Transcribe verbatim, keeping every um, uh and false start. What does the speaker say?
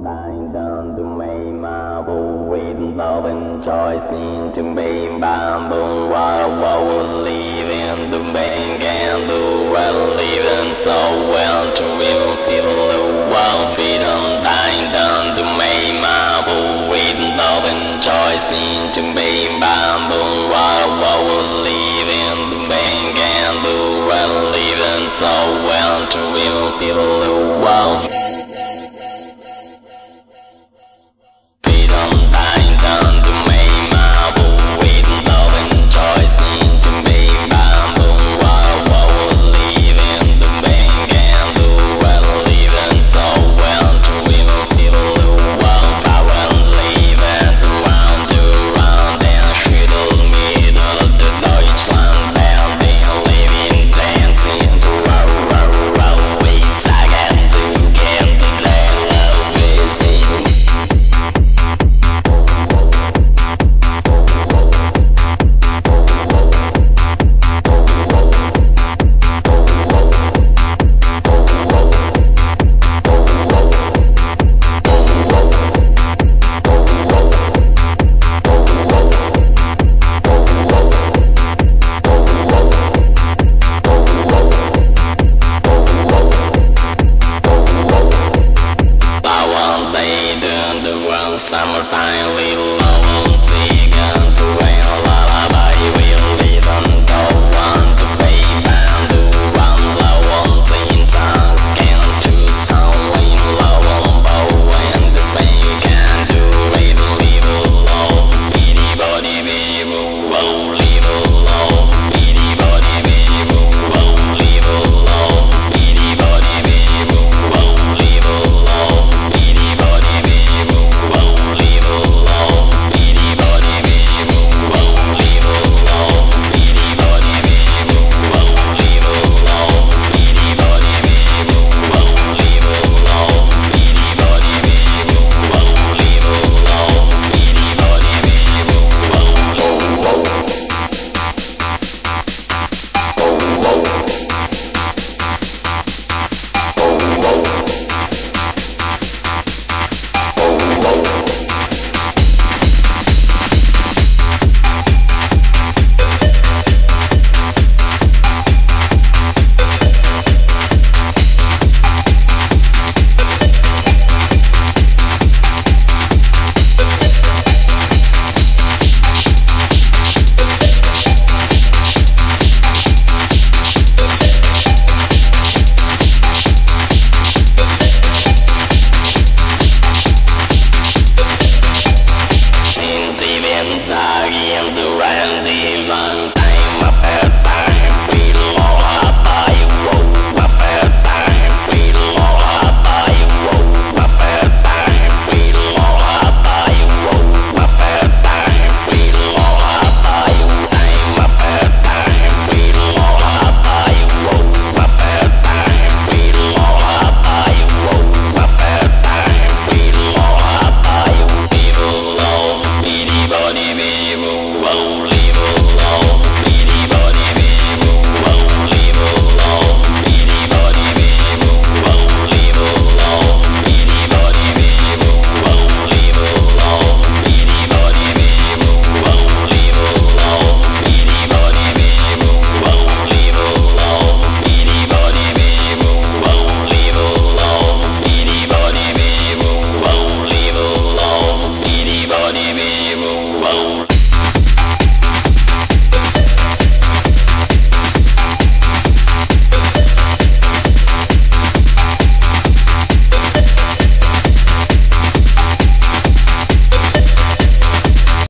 Thine done to me, marble with love and choice, mean to me, bamboo, while would leave in the bank and the well, living so well to will till the world freedom. Thine done to me, marble with love and choice, mean to me, bamboo, while would leave in the bank and the well, living so well to will till the world. Summertime, little love, take on to a lullaby, we'll leave them, don't want to pay down to one low on teen tongue, can't choose only low on bow, and the bay can do little, little low, itty body, baby, whoa, little low, itty body, baby, whoa, little low, itty body, baby, whoa, little low, itty body, baby, whoa. Whoa.